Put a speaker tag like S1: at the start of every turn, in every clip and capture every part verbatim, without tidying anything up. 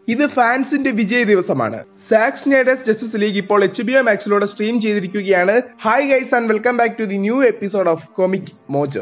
S1: ഇത് ഫാൻസിന്റെ വിജയ ദിവസമാണ്. സാക് സ്നൈഡേഴ്സ് ജസ്റ്റിസ് ലീഗ് ഇപ്പോൾ എച്ച് ബി ഒ മാക്സിലൂടെ സ്ട്രീം ചെയ്തിരിക്കുകയാണ്. Hi guys and welcome back to the new episode of Comic Mojo.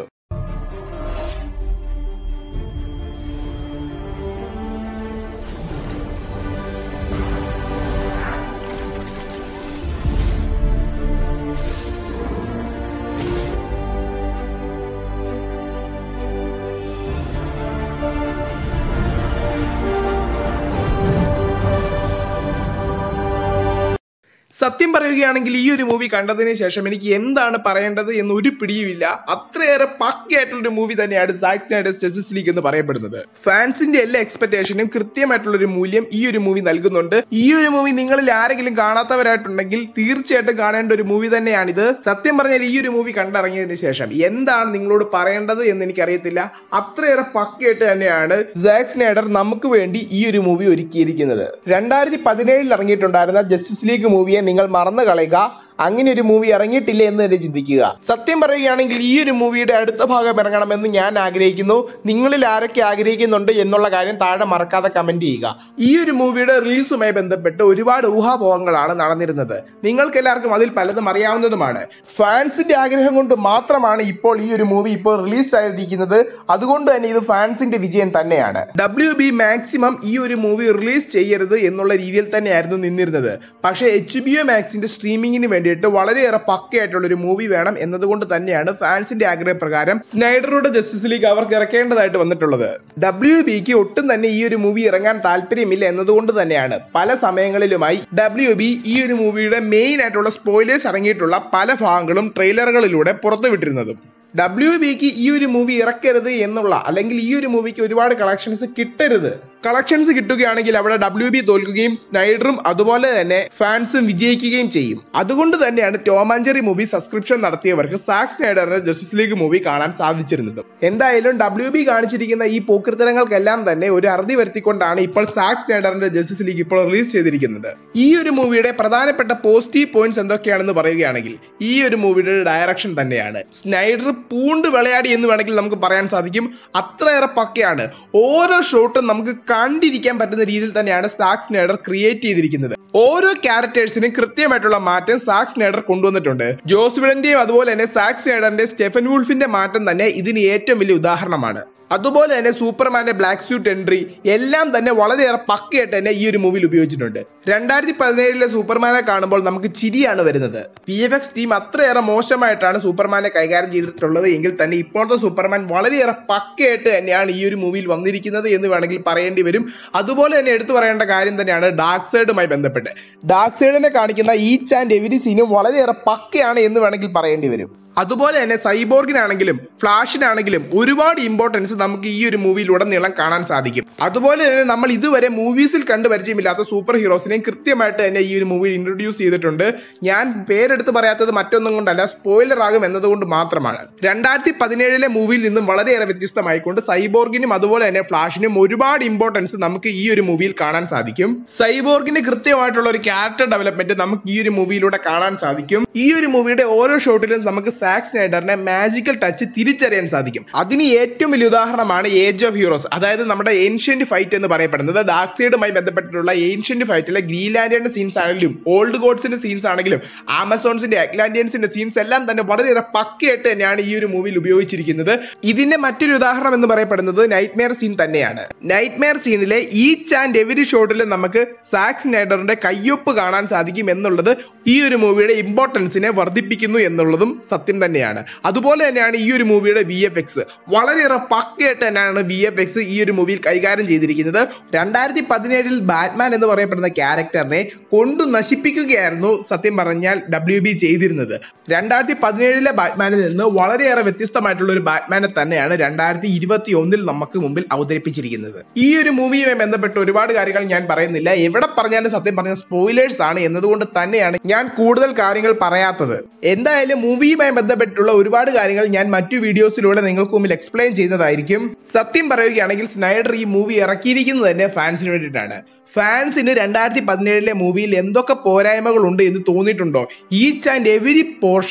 S1: സത്യം പറയുകയാണെങ്കിൽ ഈ ഒരു മൂവി കണ്ടതിന് ശേഷം എനിക്ക് എന്താണ് പറയേണ്ടത് എന്ന് ഒരു പിടിയുമില്ല. അത്രയേറെ പക്കയായിട്ടുള്ളൊരു മൂവി തന്നെയാണ് സാക് സ്നൈഡേഴ്സ് ജസ്റ്റിസ് ലീഗ് എന്ന് പറയപ്പെടുന്നത്. ഫാൻസിന്റെ എല്ലാ എക്സ്പെക്ടേഷനും കൃത്യമായിട്ടുള്ളൊരു മൂല്യം ഈ ഒരു മൂവി നൽകുന്നുണ്ട്. ഈ ഒരു മൂവി നിങ്ങളിൽ ആരെങ്കിലും കാണാത്തവരായിട്ടുണ്ടെങ്കിൽ തീർച്ചയായിട്ടും കാണേണ്ട ഒരു മൂവി തന്നെയാണിത്. സത്യം പറഞ്ഞാൽ ഈ ഒരു മൂവി കണ്ടിറങ്ങിയതിന് ശേഷം എന്താണ് നിങ്ങളോട് പറയേണ്ടത് എന്ന് എനിക്കറിയത്തില്ല. അത്രയേറെ പക്കയായിട്ട് തന്നെയാണ് സാക് സ്നൈഡർ നമുക്ക് വേണ്ടി ഈ ഒരു മൂവി ഒരുക്കിയിരിക്കുന്നത്. രണ്ടായിരത്തി പതിനേഴിൽ ഇറങ്ങിയിട്ടുണ്ടായിരുന്ന ജസ്റ്റിസ് ലീഗ് മൂവിയെ നിങ്ങൾ മറന്നു കളയുക. അങ്ങനെ ഒരു മൂവി ഇറങ്ങിയിട്ടില്ല എന്ന് തന്നെ ചിന്തിക്കുക. സത്യം പറയുകയാണെങ്കിൽ ഈ ഒരു മൂവിയുടെ അടുത്ത ഭാഗം ഇറങ്ങണമെന്ന് ഞാൻ ആഗ്രഹിക്കുന്നു. നിങ്ങളിൽ ആരൊക്കെ ആഗ്രഹിക്കുന്നുണ്ട് എന്നുള്ള കാര്യം താഴെ മറക്കാതെ കമന്റ് ചെയ്യുക. ഈ ഒരു മൂവിയുടെ റിലീസുമായി ബന്ധപ്പെട്ട് ഒരുപാട് ഊഹാപോഹങ്ങളാണ് നടന്നിരുന്നത്. നിങ്ങൾക്ക് എല്ലാവർക്കും അതിൽ പലതും അറിയാവുന്നതുമാണ്. ഫാൻസിന്റെ ആഗ്രഹം കൊണ്ട് മാത്രമാണ് ഇപ്പോൾ ഈ ഒരു മൂവി ഇപ്പോൾ റിലീസ് ആയിരിക്കുന്നത്. അതുകൊണ്ട് തന്നെ ഇത് ഫാൻസിന്റെ വിജയം തന്നെയാണ്. ഡബ്ല്യു ബി മാക്സിമം ഈ ഒരു മൂവി റിലീസ് ചെയ്യരുത് എന്നുള്ള രീതിയിൽ തന്നെയായിരുന്നു നിന്നിരുന്നത്. പക്ഷേ എച്ച് ബി ഒ മാക്സിന്റെ സ്ട്രീമിങ്ങിന് വേണ്ടി വളരെയേറെ പക്കയായിട്ടുള്ള ഒരു മൂവി വേണം എന്നതുകൊണ്ട് തന്നെയാണ് ഫാൻസിന്റെ ആഗ്രഹപ്രകാരം സ്നൈഡറുടെ ജസ്റ്റിസ് ലീഗ് അവർക്ക് ഇറക്കേണ്ടതായിട്ട് വന്നിട്ടുള്ളത്. ഡബ്ല്യു ബിക്ക് ഒട്ടും തന്നെ ഈ ഒരു മൂവി ഇറങ്ങാൻ താല്പര്യമില്ല എന്നതുകൊണ്ട് തന്നെയാണ് പല സമയങ്ങളിലുമായി ഡബ്ല്യു ബി ഈ ഒരു മൂവിയുടെ മെയിൻ ആയിട്ടുള്ള സ്പോയിലേഴ്സ് അടങ്ങിയിട്ടുള്ള പല ഭാഗങ്ങളും ട്രെയിലറുകളിലൂടെ പുറത്തുവിട്ടിരുന്നതും. ഡബ്ല്യു ബിക്ക് ഈ ഒരു മൂവി ഇറക്കരുത് എന്നുള്ള അല്ലെങ്കിൽ ഈ ഒരു മൂവിക്ക് ഒരുപാട് കളക്ഷൻസ് കിട്ടരുത്. കളക്ഷൻസ് കിട്ടുകയാണെങ്കിൽ അവിടെ ഡബ്ല്യു ബി തോൽക്കുകയും സ്നൈഡറും അതുപോലെ തന്നെ ഫാൻസും വിജയിക്കുകയും ചെയ്യും. അതുകൊണ്ട് തന്നെയാണ് Tom and Jerry movie subscription നടത്തിയവർക്ക് സാക് സ്നൈഡറിന്റെ ജസ്റ്റിസ് ലീഗ് മൂവി കാണാൻ സാധിച്ചിരുന്നത്. എന്തായാലും ഡബ്ല്യു ബി കാണിച്ചിരിക്കുന്ന ഈ പോക്കൃത്തരങ്ങൾക്കെല്ലാം തന്നെ ഒരു അറുതി വരുത്തിക്കൊണ്ടാണ് ഇപ്പോൾ സാക് സ്നൈഡറിന്റെ ജസ്റ്റിസ് ലീഗ് ഇപ്പോൾ റിലീസ് ചെയ്തിരിക്കുന്നത്. ഈ ഒരു മൂവിയുടെ പ്രധാനപ്പെട്ട പോസിറ്റീവ് പോയിന്റ്സ് എന്തൊക്കെയാണെന്ന് പറയുകയാണെങ്കിൽ ഈ ഒരു മൂവിയുടെ ഡയറക്ഷൻ തന്നെയാണ്. സ്നൈഡർ പൂണ്ട് വിളയാടി എന്ന് വേണമെങ്കിൽ നമുക്ക് പറയാൻ സാധിക്കും. അത്രയേറെ പക്കയാണ്. ഓരോ ഷോട്ടും നമുക്ക് കണ്ടിരിക്കാൻ പറ്റുന്ന രീതിയിൽ തന്നെയാണ് സാക് സ്നൈഡർ ക്രിയേറ്റ് ചെയ്തിരിക്കുന്നത്. ഓരോ ക്യാരക്ടേഴ്സിനും കൃത്യമായിട്ടുള്ള മാറ്റം സാക് സ്നൈഡർ കൊണ്ടുവന്നിട്ടുണ്ട്. ജോസ് വിഡന്റെയും അതുപോലെ തന്നെ സാക് സ്നൈഡറിന്റെ സ്റ്റെഫൻ വൂൾഫിന്റെ മാറ്റം തന്നെ ഇതിന് ഏറ്റവും വലിയ ഉദാഹരണമാണ്. അതുപോലെ തന്നെ സൂപ്പർമാന്റെ ബ്ലാക്ക് സ്യൂട്ട് എൻട്രി എല്ലാം തന്നെ വളരെയേറെ പക്കയായിട്ട് തന്നെ ഈ ഒരു മൂവിയിൽ ഉപയോഗിച്ചിട്ടുണ്ട്. രണ്ടായിരത്തി പതിനേഴിലെ സൂപ്പർമാനെ കാണുമ്പോൾ നമുക്ക് ചിരിയാണ് വരുന്നത്. പി എഫ് എക്സ് ടീം അത്രയേറെ മോശമായിട്ടാണ് സൂപ്പർമാനെ കൈകാര്യം ചെയ്തിട്ടുള്ളത് എങ്കിൽ തന്നെ ഇപ്പോഴത്തെ സൂപ്പർമാൻ വളരെയേറെ പക്കയായിട്ട് തന്നെയാണ് ഈ ഒരു മൂവിയിൽ വന്നിരിക്കുന്നത് എന്ന് വേണമെങ്കിൽ പറയേണ്ടി വരും. അതുപോലെ തന്നെ എടുത്തു പറയേണ്ട കാര്യം തന്നെയാണ് ഡാർക്ക് സൈഡുമായി ബന്ധപ്പെട്ട് ഡാർക്ക് സൈഡിനെ കാണിക്കുന്ന ഈച്ച് ആൻഡ് എവരി സീനും വളരെയേറെ പക്കയാണ് എന്ന് വേണമെങ്കിൽ പറയേണ്ടി വരും. അതുപോലെ തന്നെ സൈബോർഗിനാണെങ്കിലും ഫ്ലാഷിനാണെങ്കിലും ഒരുപാട് ഇമ്പോർട്ടൻസ് നമുക്ക് ഈ ഒരു മൂവിയിലൂടെ നീളം കാണാൻ സാധിക്കും. അതുപോലെ തന്നെ നമ്മൾ ഇതുവരെ മൂവീസിൽ കണ്ടു പരിചയമില്ലാത്ത സൂപ്പർ ഹീറോസിനെയും കൃത്യമായിട്ട് തന്നെ ഈ ഒരു മൂവിയിൽ ഇൻട്രൊഡ്യൂസ് ചെയ്തിട്ടുണ്ട്. ഞാൻ പേരെടുത്ത് പറയാത്തത് മറ്റൊന്നും കൊണ്ടല്ല, സ്പോയിലർ ആകും എന്നതുകൊണ്ട് മാത്രമാണ്. രണ്ടായിരത്തി പതിനേഴിലെ മൂവിയിൽ നിന്നും വളരെയേറെ വ്യത്യസ്തമായിക്കൊണ്ട് സൈബോർഗിനും അതുപോലെ തന്നെ ഫ്ലാഷിനും ഒരുപാട് ഇമ്പോർട്ടൻസ് നമുക്ക് ഈ ഒരു മൂവിയിൽ കാണാൻ സാധിക്കും. സൈബോർഗിന് കൃത്യമായിട്ടുള്ള ഒരു ക്യാരക്ടർ ഡെവലപ്മെന്റ് നമുക്ക് ഈ ഒരു മൂവിയിലൂടെ കാണാൻ സാധിക്കും. ഈ ഒരു മൂവിയുടെ ഓരോ ഷോട്ടിലും നമുക്ക് സാക് സ്നൈഡറിന്റെ മാജിക്കൽ ടച്ച് തിരിച്ചറിയാൻ സാധിക്കും. അതിന് ഏറ്റവും വലിയ ഉദാഹരണമാണ് ഏജ് ഓഫ് ഹീറോസ്, അതായത് നമ്മുടെ ഏൻഷ്യന്റ് ഫൈറ്റ് എന്ന് പറയപ്പെടുന്നത്. ഡാർക്ക് സൈഡുമായി ബന്ധപ്പെട്ടിട്ടുള്ള ഏൻഷ്യന്റ് ഫൈറ്റിലെ ഗ്രീൻലാൻഡിയന്റെ സീൻസ് ആണെങ്കിലും ഓൾഡ് ഗോഡ്സിന്റെ സീൻസ് ആണെങ്കിലും ആമസോൺസിന്റെ അറ്റ്ലാന്റിയൻസിന്റെ സീൻസ് എല്ലാം തന്നെ വളരെയേറെ പക്കയായിട്ട് തന്നെയാണ് ഈ ഒരു മൂവിയിൽ ഉപയോഗിച്ചിരിക്കുന്നത്. ഇതിന്റെ മറ്റൊരു ഉദാഹരണം എന്ന് പറയപ്പെടുന്നത് നൈറ്റ് മെയർ സീൻ തന്നെയാണ്. നൈറ്റ് മെയർ സീനിലെ ഈച്ച് ആൻഡ് എവരി ഷോട്ടിലും നമുക്ക് സാക് സ്നൈഡറിന്റെ കയ്യൊപ്പ് കാണാൻ സാധിക്കും എന്നുള്ളത് ഈ ഒരു മൂവിയുടെ ഇമ്പോർട്ടൻസിനെ വർദ്ധിപ്പിക്കുന്നു എന്നുള്ളതും സത്യം തന്നെയാണ്. അതുപോലെ തന്നെയാണ് ഈ ഒരു മൂവിയുടെ വി എഫ് എക്സ് വളരെയേറെ പക്കയായിട്ട് തന്നെയാണ് വി എഫ് എക്സ് ഈ ഒരു മൂവിയിൽ കൈകാര്യം ചെയ്തിരിക്കുന്നത്. രണ്ടായിരത്തി പതിനേഴിൽ ബാറ്റ്മാൻ എന്ന് പറയപ്പെടുന്ന ക്യാരക്ടറിനെ കൊണ്ടു നശിപ്പിക്കുകയായിരുന്നു സത്യം പറഞ്ഞാൽ ഡബ്ല്യു ബി ചെയ്തിരുന്നത്. രണ്ടായിരത്തി പതിനേഴിലെ ബാറ്റ്മാനിൽ നിന്ന് വളരെയേറെ വ്യത്യസ്തമായിട്ടുള്ള ഒരു ബാറ്റ്മാനെ തന്നെയാണ് രണ്ടായിരത്തി ഇരുപത്തി ഒന്നിൽ നമുക്ക് മുമ്പിൽ അവതരിപ്പിച്ചിരിക്കുന്നത്. ഈ ഒരു മൂവിയുമായി ബന്ധപ്പെട്ട് ഒരുപാട് കാര്യങ്ങൾ ഞാൻ പറയുന്നില്ല. എവിടെ പറഞ്ഞാലും സത്യം പറഞ്ഞ സ്പോയിലേഴ്സ് ആണ് എന്നതുകൊണ്ട് തന്നെയാണ് ഞാൻ കൂടുതൽ കാര്യങ്ങൾ പറയാത്തത്. എന്തായാലും മൂവിയുമായി ബന്ധപ്പെട്ടുള്ള ഒരുപാട് കാര്യങ്ങൾ ഞാൻ മറ്റു വീഡിയോസിലൂടെ നിങ്ങൾക്ക് മുമ്പിൽ എക്സ്പ്ലെയിൻ ചെയ്യുന്നതായിരിക്കും. സത്യം പറയുകയാണെങ്കിൽ സ്നൈഡർ ഈ മൂവി ഇറക്കിയിരിക്കുന്നത് തന്നെ ഫാൻസിന് വേണ്ടിയിട്ടാണ്. ഫാൻസിന് രണ്ടായിരത്തി പതിനേഴിലെ മൂവിയിൽ എന്തൊക്കെ പോരായ്മകൾ ഉണ്ട് എന്ന് തോന്നിയിട്ടുണ്ടോ? ഈച്ച് ആൻഡ് എവരി പോർഷനും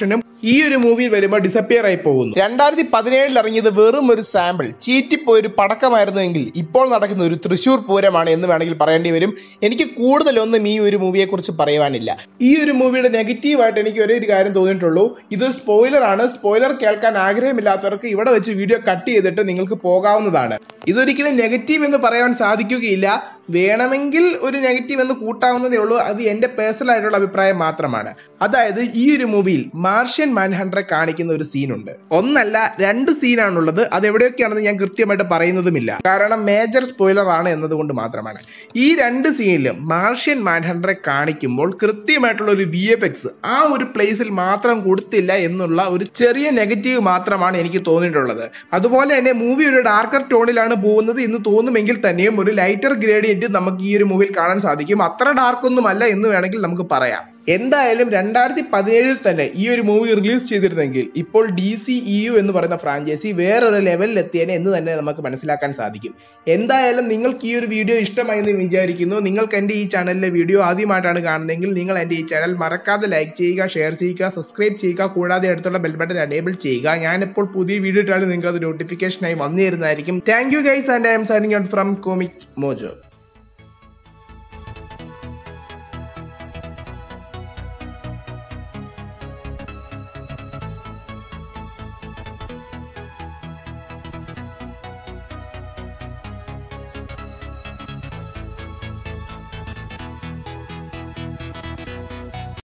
S1: ഈ ഒരു മൂവിയിൽ വരുമ്പോൾ ഡിസപ്പിയർ ആയി പോകുന്നു. രണ്ടായിരത്തി പതിനേഴിൽ ഇറങ്ങിയത് വെറും ഒരു സാമ്പിൾ ചീറ്റിപ്പോയ ഒരു പടക്കമായിരുന്നുവെങ്കിൽ ഇപ്പോൾ നടക്കുന്ന ഒരു തൃശ്ശൂർ പൂരമാണ് എന്ന് വേണമെങ്കിൽ പറയേണ്ടി വരും. എനിക്ക് കൂടുതലൊന്നും ഈ ഒരു മൂവിയെ കുറിച്ച് പറയുവാനില്ല. ഈ ഒരു മൂവിയുടെ നെഗറ്റീവായിട്ട് എനിക്ക് ഒരേ ഒരു കാര്യം തോന്നിയിട്ടുള്ളൂ, ഇത് സ്പോയിലർ ആണ്. സ്പോയിലർ കേൾക്കാൻ ആഗ്രഹമില്ലാത്തവർക്ക് ഇവിടെ വെച്ച് വീഡിയോ കട്ട് ചെയ്തിട്ട് നിങ്ങൾക്ക് പോകാവുന്നതാണ്. ഇതൊരിക്കലും നെഗറ്റീവ് എന്ന് പറയാൻ സാധിക്കുകയില്ല. വേണമെങ്കിൽ ഒരു നെഗറ്റീവ് എന്ന് കൂട്ടാവുന്നതേ ഉള്ളൂ. അത് എൻ്റെ പേഴ്സണൽ ആയിട്ടുള്ള അഭിപ്രായം മാത്രമാണ്. അതായത് ഈ ഒരു മൂവിയിൽ മാർഷ്യൻ മാൻഹണ്ടറെ കാണിക്കുന്ന ഒരു സീനുണ്ട്. ഒന്നല്ല രണ്ട് സീനാണുള്ളത്. അത് എവിടെയൊക്കെയാണെന്ന് ഞാൻ കൃത്യമായിട്ട് പറയുന്നതുമില്ല, കാരണം മേജർ സ്പോയിലർ ആണ് എന്നതുകൊണ്ട് മാത്രമാണ്. ഈ രണ്ട് സീനിലും മാർഷ്യൻ മാൻഹണ്ടറെ കാണിക്കുമ്പോൾ കൃത്യമായിട്ടുള്ള ഒരു വി എഫ് എക്സ് ആ ഒരു പ്ലേസിൽ മാത്രം കൊടുത്തില്ല എന്നുള്ള ഒരു ചെറിയ നെഗറ്റീവ് മാത്രമാണ് എനിക്ക് തോന്നിയിട്ടുള്ളത്. അതുപോലെ തന്നെ മൂവി ഒരു ഡാർക്കർ ടോണിലാണ് പോകുന്നത് എന്ന് തോന്നുമെങ്കിൽ തന്നെയും ഒരു ലൈറ്റർ ഗ്രേഡിയന്റ് നമുക്ക് ഈ ഒരു മൂവിയിൽ കാണാൻ സാധിക്കും. അത്ര ഡാർക്ക് ഒന്നുമല്ല എന്ന് വേണമെങ്കിൽ നമുക്ക് പറയാം. എന്തായാലും രണ്ടായിരത്തി പതിനേഴിൽ തന്നെ ഈ ഒരു മൂവി റിലീസ് ചെയ്തിരുന്നെങ്കിൽ ഇപ്പോൾ ഡി സി ഇ യു എന്ന് പറയുന്ന ഫ്രാഞ്ചൈസി വേറൊരു ലെവലിൽ എത്തിയേനെ എന്ന് തന്നെ നമുക്ക് മനസ്സിലാക്കാൻ സാധിക്കും. എന്തായാലും നിങ്ങൾക്ക് ഈ ഒരു വീഡിയോ ഇഷ്ടമായി എന്ന് വിചാരിക്കുന്നു. നിങ്ങൾക്ക് എൻ്റെ ഈ ചാനലിലെ വീഡിയോ ആദ്യമായിട്ടാണ് കാണുന്നതെങ്കിൽ നിങ്ങൾ എൻ്റെ ഈ ചാനൽ മറക്കാതെ ലൈക്ക് ചെയ്യുക, ഷെയർ ചെയ്യുക, സബ്സ്ക്രൈബ് ചെയ്യുക, കൂടാതെ അടുത്തുള്ള ബെൽ ബട്ടൺ എനേബിൾ ചെയ്യുക. ഞാനിപ്പോൾ പുതിയ വീഡിയോ ഇട്ടാലും നിങ്ങൾക്ക് അത് നോട്ടിഫിക്കേഷനായി വന്നു തരുന്നതായിരിക്കും. Thank you guys, and I'm signing out from Comic mojo.